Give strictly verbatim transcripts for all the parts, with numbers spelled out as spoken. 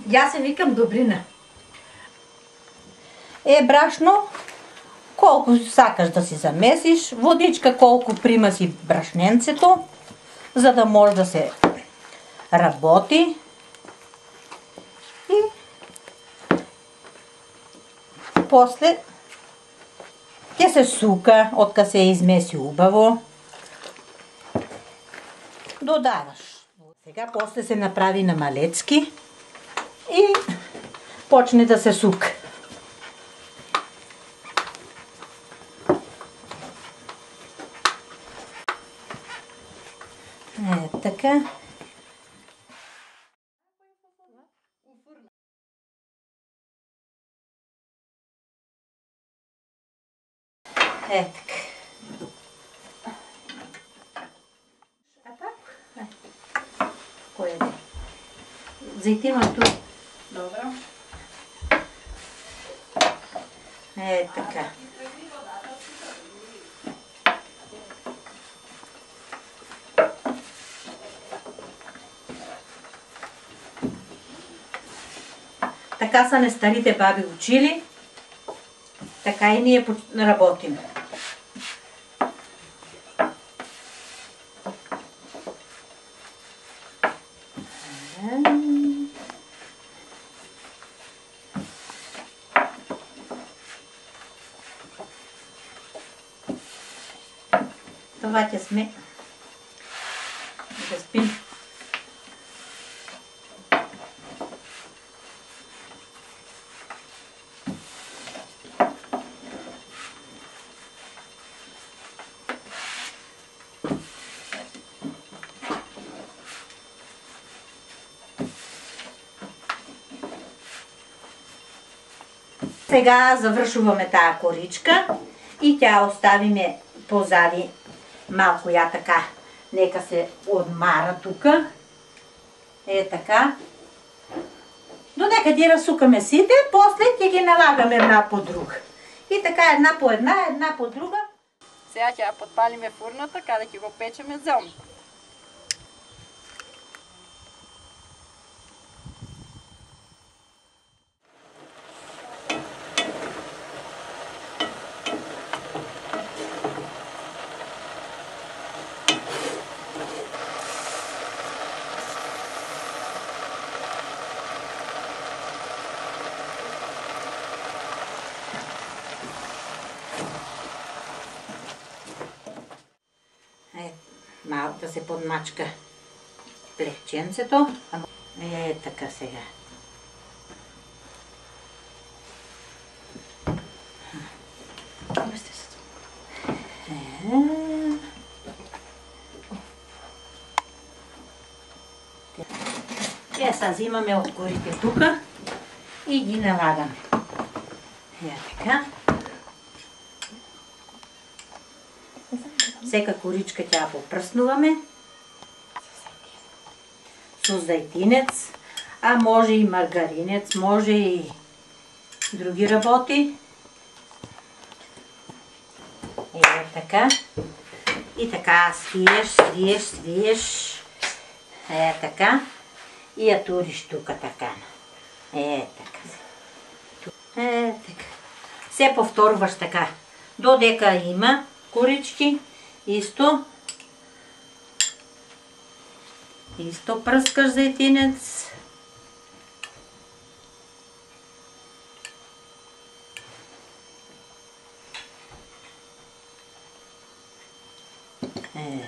И аз се викам Добрина. Е, брашно, колко сакаш да си замесиш, водичка колко прима си брашненцето, за да може да се работи. И после ќе се сука, откако се измеси убаво. Додаваш. Сега после се направи на малецки и почне да се сука. Е, така. Е, така. А так? Е. Кой е? Зайтина тук. Добре. Е, така. Така са не старите баби учили, така и ние работим. Това ќе сме да спим. Сега завършуваме тая коричка и тя оставиме позади малко я така. Нека се отмара тука. Е така. До некъде разсукаме сите, после ќе ги налагаме една по друга. И така една по една, една по друга. Сега ќе ја подпалиме фурната, каде ќе го печеме зелм. Малко да се подмачка плехченцето. Е, така сега. Е, сега взимаме от корите тука и ги налагаме. Е, така. Всека коричка тя попръснуваме с зайтинец, а може и маргаринец, може и други работи. Е, така. И така свиеш, свиеш, свиеш. Е, така. И я туриш тука така. Е, така. Е, така. Се повторваш така. Додека има корички, исто, исто пръскаш зайтинец. Е.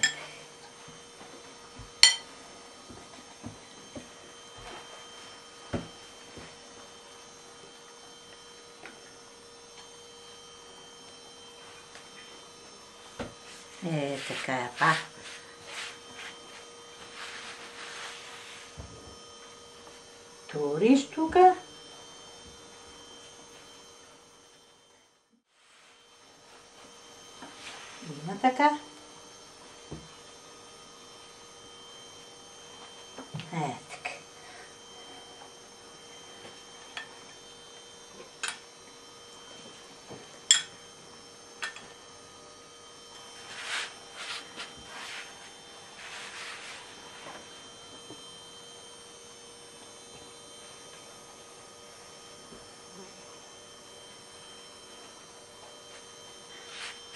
Е, така е, па. Туриш тука. Има така. Е, така.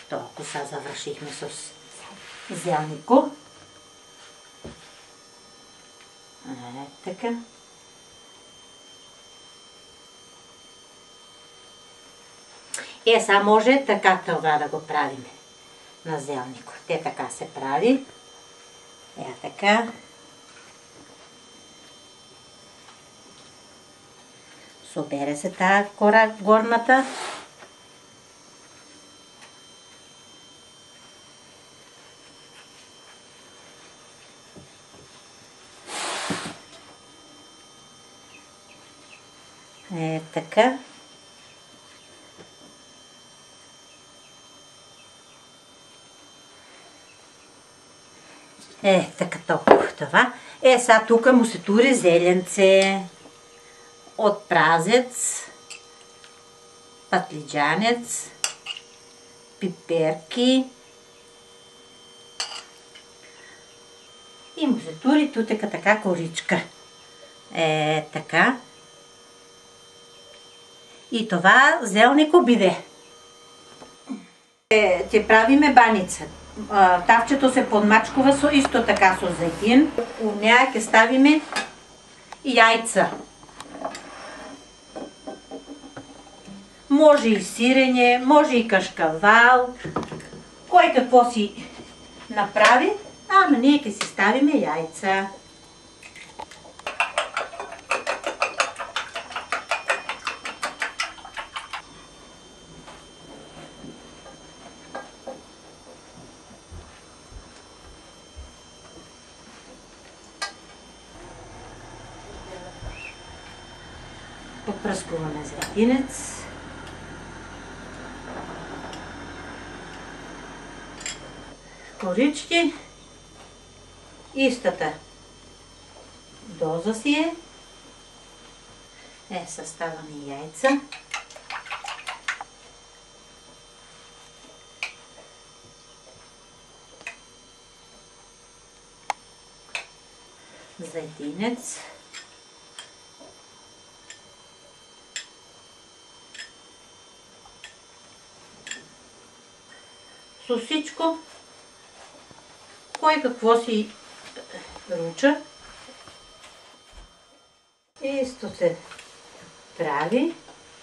Толкова сега завършихме с зелнико. Е, така. Е, сега може така това да го правим на зелнико. Те така се прави. Е, така. Собере се тая кора горната. Е, така. Е, така толкова това. Е, сега тук му се тури зеленце от празец, патлиджанец, пиперки и му се тури тутека така коричка. Е, така. И това зелнико биде. Е, те правиме баница. Тавчето се подмачкува со исто така со зехтин. У нея ќе ставиме яйца. Може и сирење, може и кашкавал. Кој какво си направи, ама ние ќе си ставиме яйца. Попръскуваме зехтинец. Корички. Истата доза си е. Е, съставаме яйца. Зехтинец. Со всичко, кой какво си руча. Исто се прави.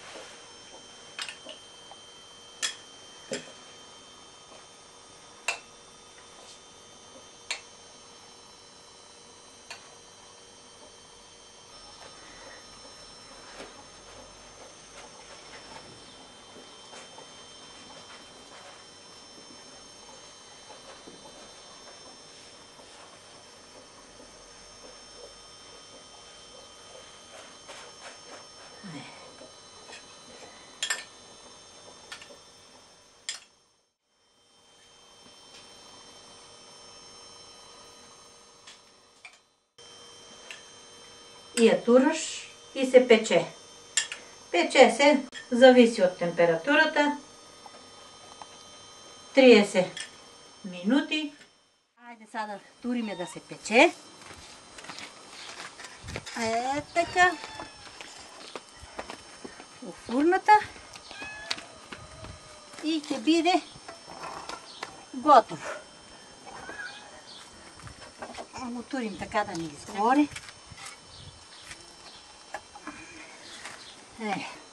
И я тураш и се пече. Пече се, зависи от температурата. тридесет минути. Айде сега да туриме да се пече. Е така. В фурната. И ќе биде готов. Го турим така да ни изгори. Е.